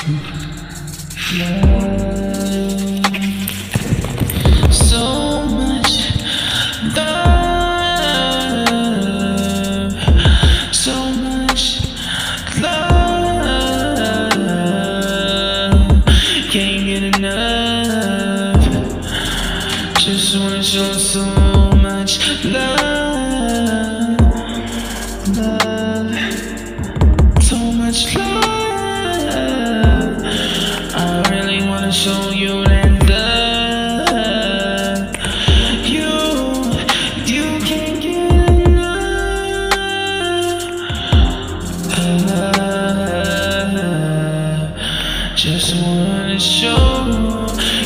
So much love, so much love, can't get enough. Just wanna show so much love, love, so much love. I really wanna show you that love. You can't get enough. Just wanna show